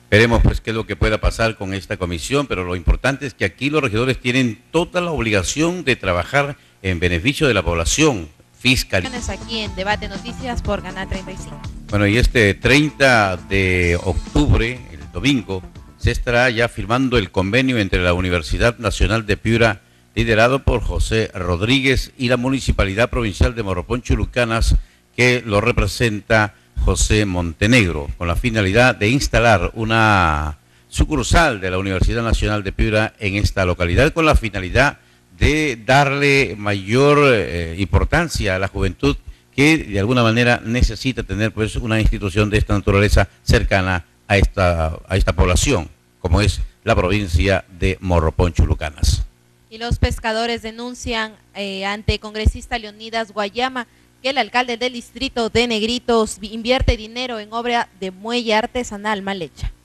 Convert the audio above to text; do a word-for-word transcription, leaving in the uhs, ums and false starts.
Veremos pues qué es lo que pueda pasar con esta comisión, pero lo importante es que aquí los regidores tienen toda la obligación de trabajar en beneficio de la población fiscal. Aquí en Debate Noticias por Canal treinta y cinco. Bueno, y este treinta de octubre, el domingo, se estará ya firmando el convenio entre la Universidad Nacional de Piura, liderado por José Rodríguez, y la Municipalidad Provincial de Morropón Chulucanas, que lo representa José Montenegro, con la finalidad de instalar una sucursal de la Universidad Nacional de Piura en esta localidad, con la finalidad de darle mayor eh, importancia a la juventud que de alguna manera necesita tener pues una institución de esta naturaleza cercana a esta, a esta población, como es la provincia de Morropón Chulucanas. Y los pescadores denuncian eh, ante congresista Leonidas Guayama que el alcalde del distrito de Negritos invierte dinero en obra de muelle artesanal mal hecha.